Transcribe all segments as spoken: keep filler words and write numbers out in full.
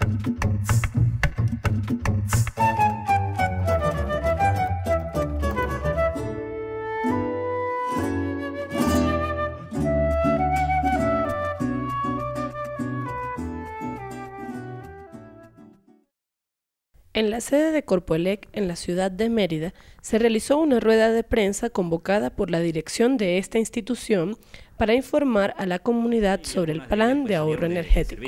En la sede de Corpoelec, en la ciudad de Mérida, se realizó una rueda de prensa convocada por la dirección de esta institución para informar a la comunidad sobre el plan de ahorro energético.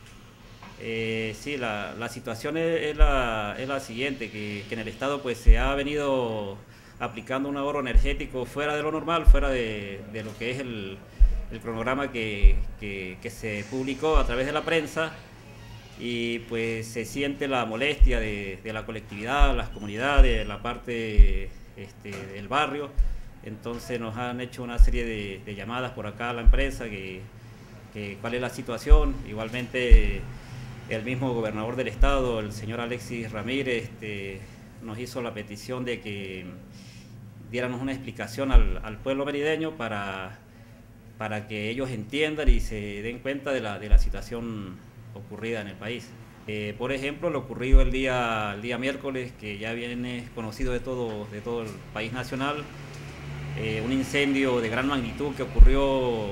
Eh, sí, la, la situación es, es, la, es la siguiente, que, que en el Estado pues se ha venido aplicando un ahorro energético fuera de lo normal, fuera de, de lo que es el, el cronograma que, que, que se publicó a través de la prensa. Y pues se siente la molestia de, de la colectividad, las comunidades, la parte este, del barrio. Entonces nos han hecho una serie de, de llamadas por acá a la empresa, que, que cuál es la situación. Igualmente el mismo gobernador del estado, el señor Alexis Ramírez, este, nos hizo la petición de que diéramos una explicación al, al pueblo merideño para, para que ellos entiendan y se den cuenta de la, de la situación ocurrida en el país. Eh, por ejemplo, lo ocurrido el día, el día miércoles, que ya viene conocido de todo, de todo el país nacional, eh, un incendio de gran magnitud que ocurrió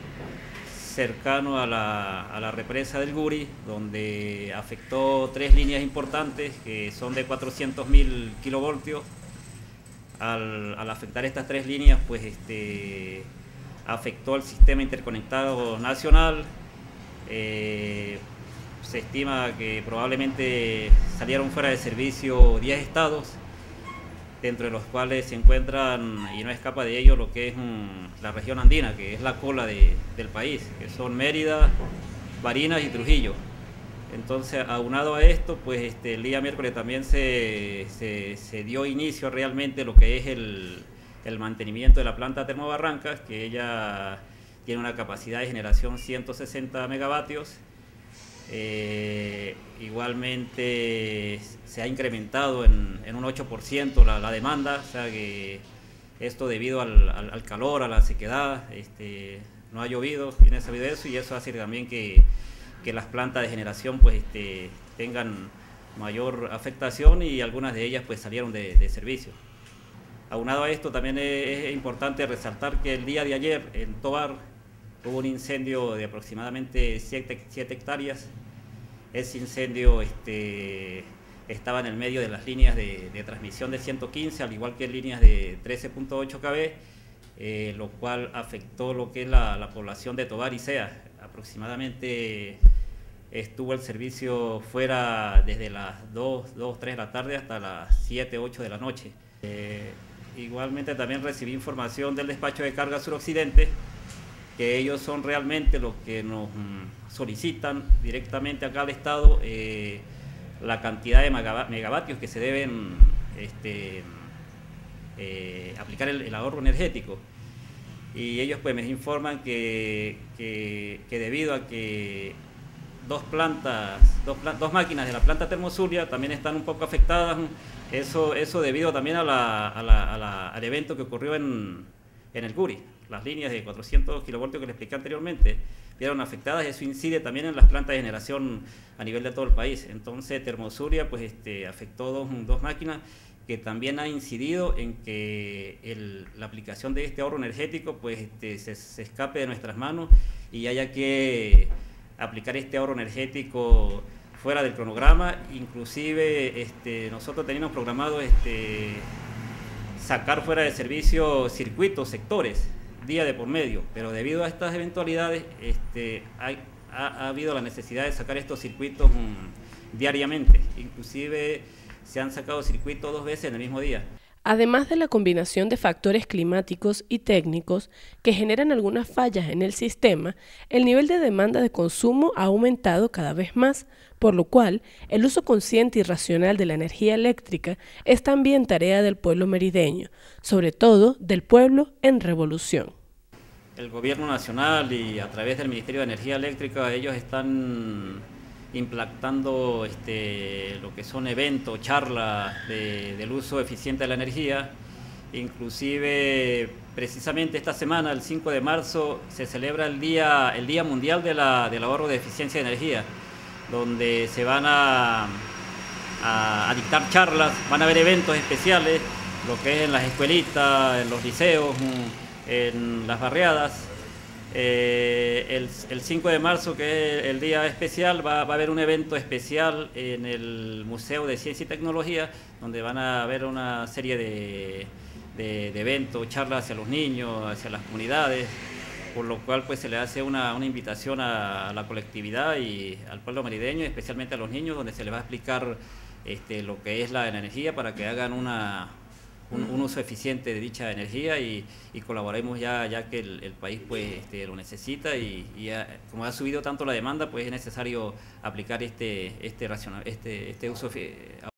cercano a la, a la represa del Guri, donde afectó tres líneas importantes que son de cuatrocientos mil kilovoltios. Al, al afectar estas tres líneas, pues este, afectó el sistema interconectado nacional. Eh, se estima que probablemente salieron fuera de servicio diez estados, dentro de los cuales se encuentran, y no escapa de ello, lo que es um, la región andina, que es la cola de, del país, que son Mérida, Barinas y Trujillo. Entonces, aunado a esto, pues este, el día miércoles también se, se, se dio inicio realmente lo que es el, el mantenimiento de la planta Termobarrancas, que ella tiene una capacidad de generación ciento sesenta megavatios. Eh, igualmente se ha incrementado en, en un ocho por ciento la, la demanda, o sea que esto debido al, al, al calor, a la sequedad, este, no ha llovido, tiene sabido eso, y eso hace también que, que las plantas de generación pues este, tengan mayor afectación, y algunas de ellas pues salieron de, de servicio. Aunado a esto, también es, es importante resaltar que el día de ayer en Tovar hubo un incendio de aproximadamente siete hectáreas. Ese incendio este, estaba en el medio de las líneas de, de transmisión de ciento quince, al igual que líneas de trece punto ocho kilovoltios, eh, lo cual afectó lo que es la, la población de Tovar y Sea. Aproximadamente estuvo el servicio fuera desde las dos, dos, tres de la tarde hasta las siete, ocho de la noche. Eh, igualmente también recibí información del despacho de carga suroccidente, que ellos son realmente los que nos solicitan directamente acá al Estado eh, la cantidad de megavatios que se deben este, eh, aplicar el, el ahorro energético. Y ellos pues me informan que, que, que debido a que dos plantas, dos, dos máquinas de la planta Termozulia también están un poco afectadas, eso, eso debido también a la, a la, a la, al evento que ocurrió en, en el Guri. Las líneas de cuatrocientos kilovoltios que les expliqué anteriormente vieron afectadas, eso incide también en las plantas de generación a nivel de todo el país. Entonces Termozulia pues, este, afectó dos, dos máquinas, que también ha incidido en que el, la aplicación de este ahorro energético pues, este, se, se escape de nuestras manos y haya que aplicar este ahorro energético fuera del cronograma. Inclusive este, nosotros teníamos programado este, sacar fuera de servicio circuitos, sectores, día de por medio, pero debido a estas eventualidades este, hay, ha, ha habido la necesidad de sacar estos circuitos um, diariamente. Inclusive se han sacado circuitos dos veces en el mismo día. Además de la combinación de factores climáticos y técnicos que generan algunas fallas en el sistema, el nivel de demanda de consumo ha aumentado cada vez más, por lo cual el uso consciente y racional de la energía eléctrica es también tarea del pueblo merideño, sobre todo del pueblo en revolución. El gobierno nacional y a través del Ministerio de Energía Eléctrica, ellos están implantando este, lo que son eventos, charlas de, del uso eficiente de la energía. Inclusive, precisamente esta semana, el cinco de marzo, se celebra el Día, el día Mundial de la, del Ahorro de Eficiencia de Energía. donde se van a, a, a dictar charlas, van a haber eventos especiales, lo que es en las escuelitas, en los liceos, en las barriadas. Eh, el, el cinco de marzo, que es el día especial, va, va a haber un evento especial en el Museo de Ciencia y Tecnología, donde van a haber una serie de, de, de eventos, charlas hacia los niños, hacia las comunidades, por lo cual pues se le hace una, una invitación a, a la colectividad y al pueblo merideño, especialmente a los niños, donde se les va a explicar este, lo que es la energía para que hagan una Un, un uso eficiente de dicha energía y, y colaboremos ya, ya que el, el país pues este, lo necesita y, y ha, como ha subido tanto la demanda, pues es necesario aplicar este, este, racional, este, este uso